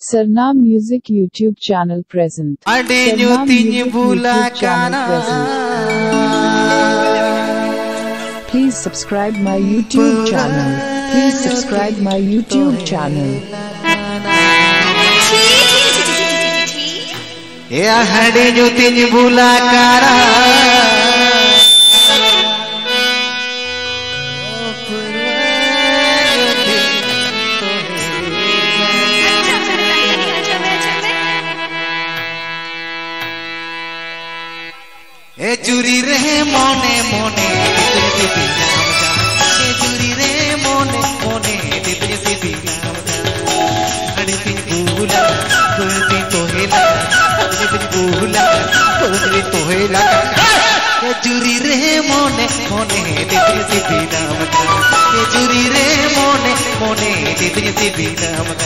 Sarnaam Music YouTube channel present. Sarnaam Music YouTube channel present. Please subscribe my YouTube channel. Please subscribe my YouTube channel. Ya hade jo tin bula kara ए चूरी रहे मोने मोने ए चूरी रहे मोने मोने दिल से दिलाम अरे पिन बुला कोई तो हेला बुला कोई तो हेला ए चूरी रहे मोने मोने दिल से दिलाम ए चूरी रहे मोने मोने दिल से दिलाम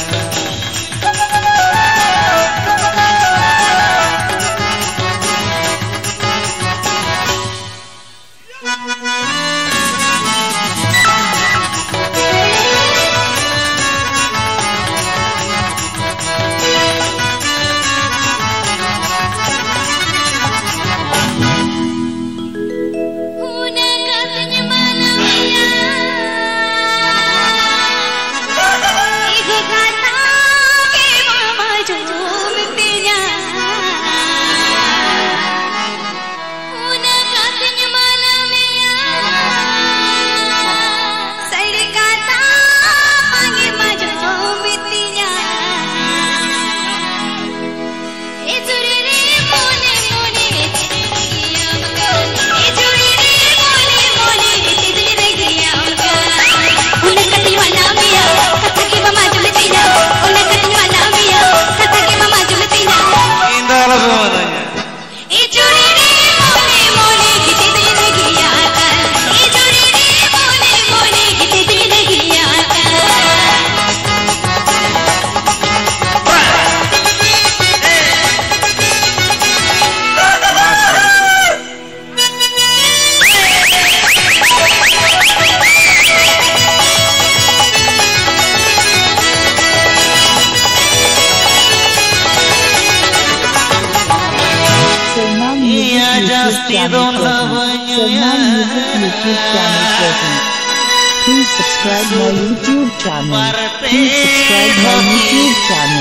Sarnaam Music YouTube channel present. Please subscribe my YouTube channel. Please subscribe my YouTube channel.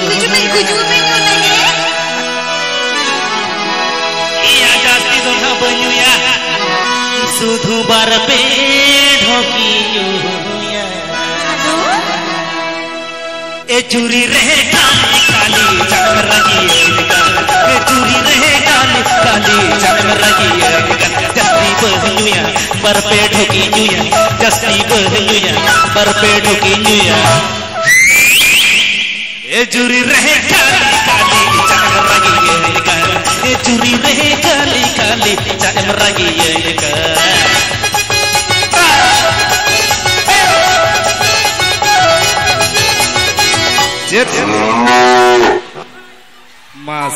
Iya jasti dona banyu ya, sudhu bar pe dhoki ya. E churi rahe kali kali chakar ragi e churi rahe kali kali chakar ragi jasti banyu ya, bar pe dhoki ya, jasti banyu ya, bar pe dhoki ya. E churi rahe kali kali chakar ragi e churi rahe kali kali chakar ragi Mas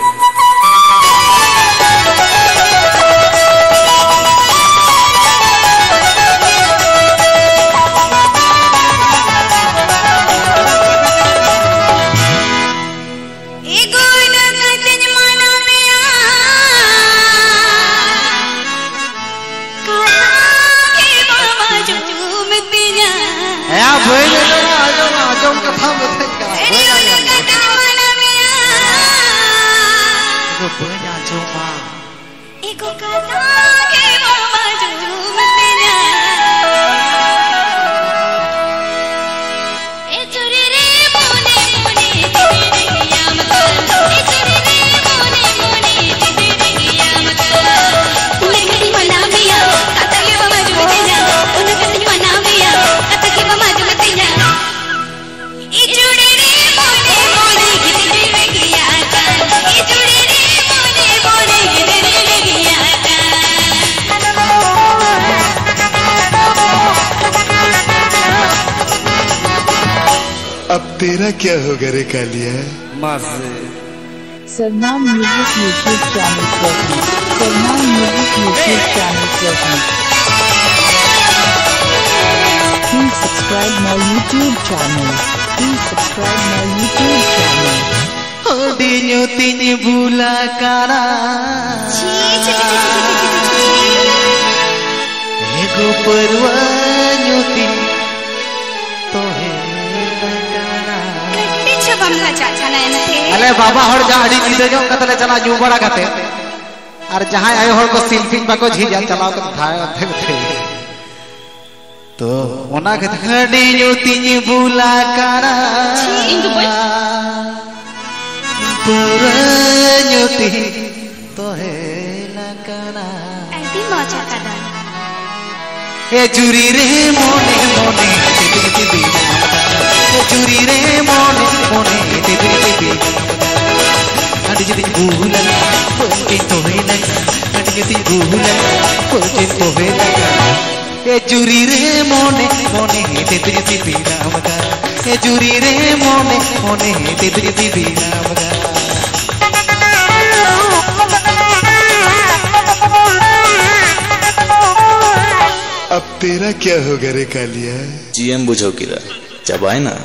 अब तेरा क्या होगा रे Kaliya? Sarnaam Music YouTube channel present. Sarnaam Music YouTube channel present. Please subscribe my YouTube channel. Please subscribe my YouTube channel. Hodi nyutinya bula kana Ego perwa nyuti Tohe kana Kati coba melajak cana ente Ale baba hor jahadi kita jom kata le cala ju bada kate Ar jahai ayo hor ko selfie bako jhija cala ko thai othe तो ओना के खड़ी न्यूतिनी बुला काना इंदु बोल पूरा न्यूति तो है ना काना ऐसी मौजा कदा ए जुरी रे मोने मोने तिबी तिबी ए जुरी रे मोने मोने तिबी तिबी अड़ी जदी बुला पोटी तो है ना अड़ी जदी बुला पोटी तो है ना ए जुरी रे मोने मोने तिबी तिबी नामगा ए जुरी रे मोने मोने तिबी तिबी नामगा अब तेरा क्या होगा रे कालिया जीएम बुझो किधर चबाए ना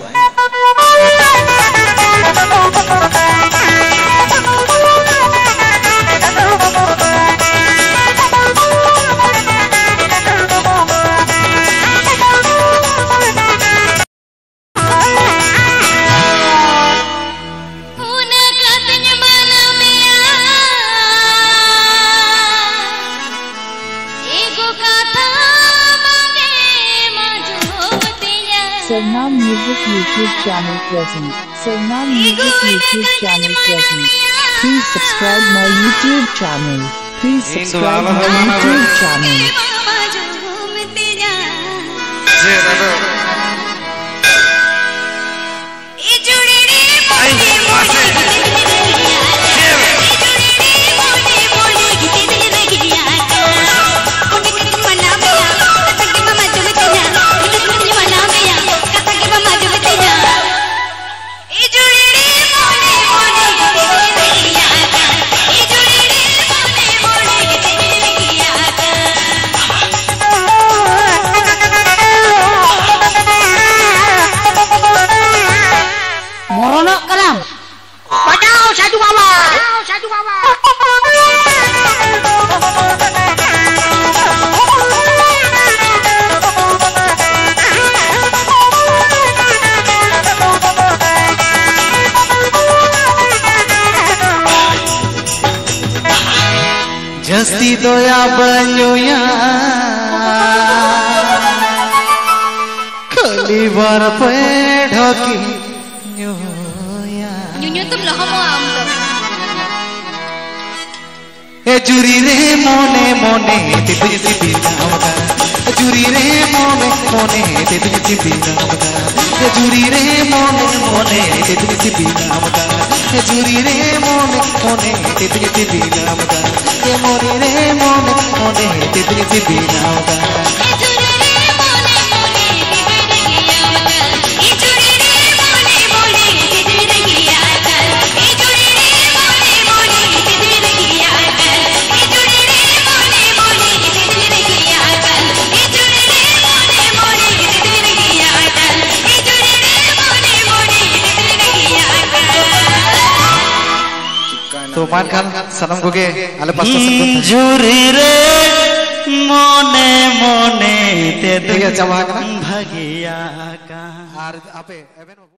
Sarnaam Music YouTube channel present. Sarnaam Music YouTube channel present. Please subscribe my YouTube channel. Please subscribe my YouTube channel. जस्ती दोया बन्योया खली बार पे Dhoki न्योया Nyunyu tuh belum mau ambil ए जुरी रे मोने मोने तिबी तिबी नामगा ए जुरी रे मोने मोने तिबी तिबी नामगा ए जुरी रे मोने मोने तिबी तिबी नामगा ए जुरी रे मोने मोने तिबी तिबी नामगा ए मोरी रे मोने मोने तिबी तिबी नामगा तो मान खान सनम को के आले पास जुरी रे मोने मोने ते ठीक है चमा भगिया का आर आपे